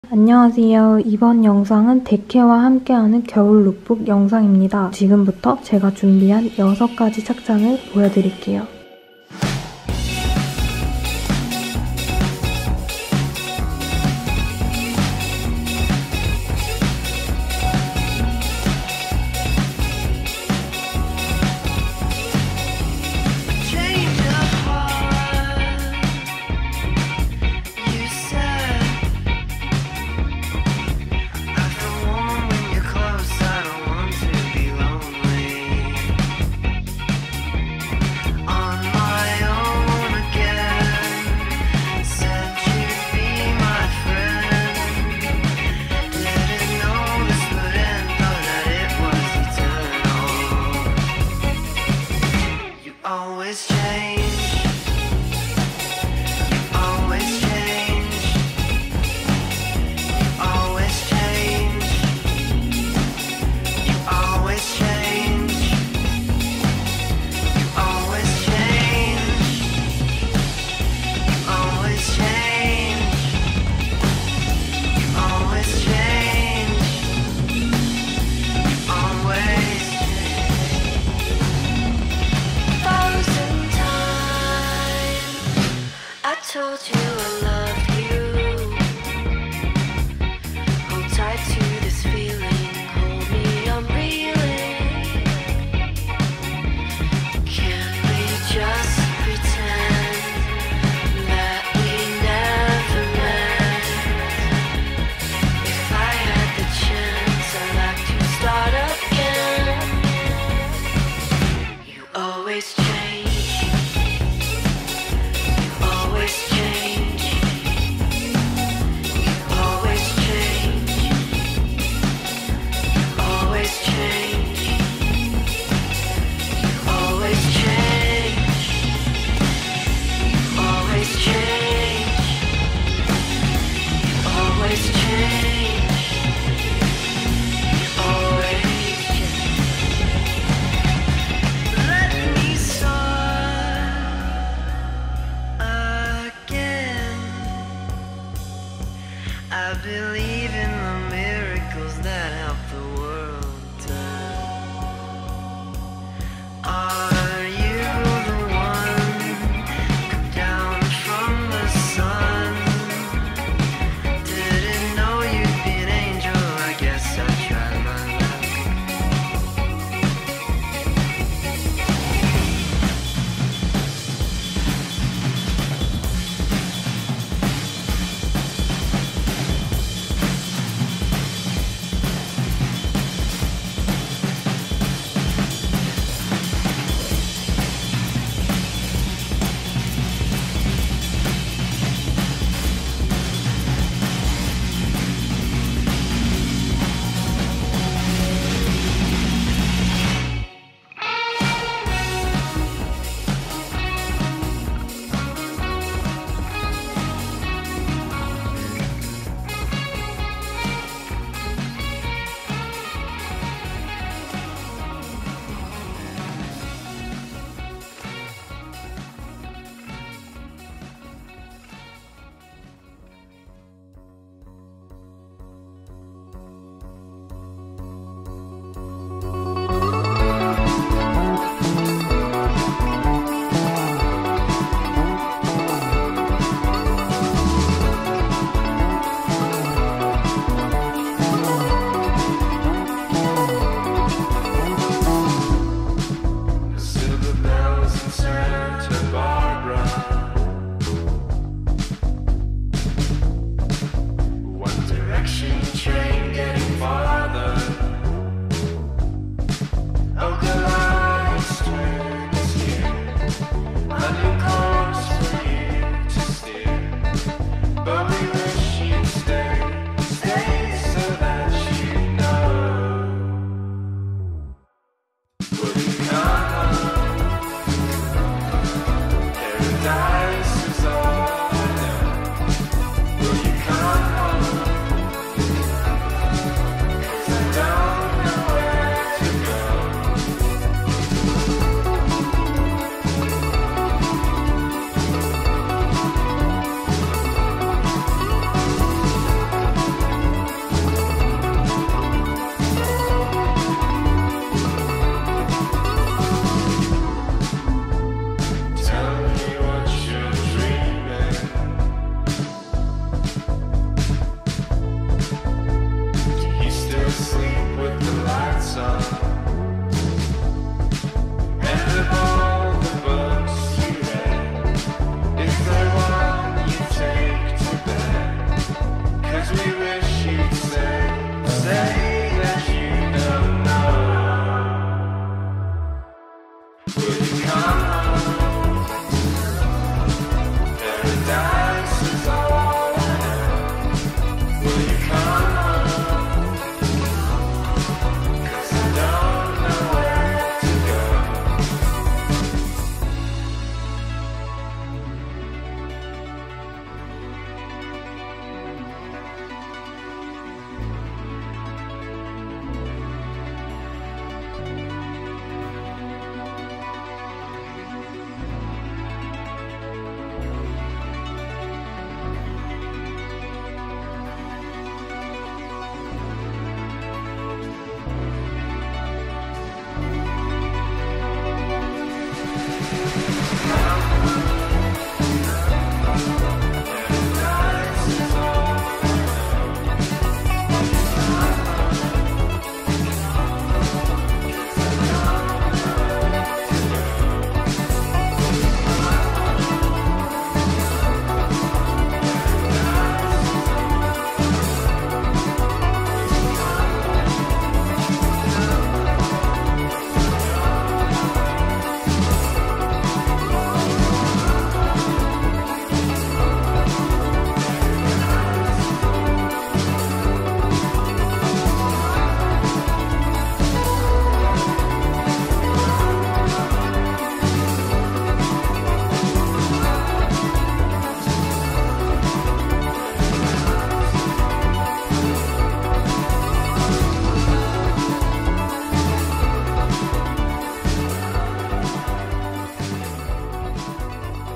안녕하세요. 이번 영상은 데케와 함께하는 겨울 룩북 영상입니다. 지금부터 제가 준비한 6가지 착장을 보여드릴게요. Told you I loved you. Hold tight to this feeling. Hold me, I'm reeling. Can we just pretend that we never met? If I had the chance, I'd like to start again. You always change. I believe in the miracles that help the world turn. Are you the one come down from the sun? Didn't know you'd be an angel, I guess I tried my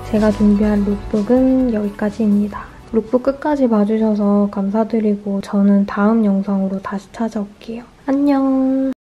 제가 준비한 룩북은 여기까지입니다. 룩북 끝까지 봐주셔서 감사드리고 저는 다음 영상으로 다시 찾아올게요. 안녕!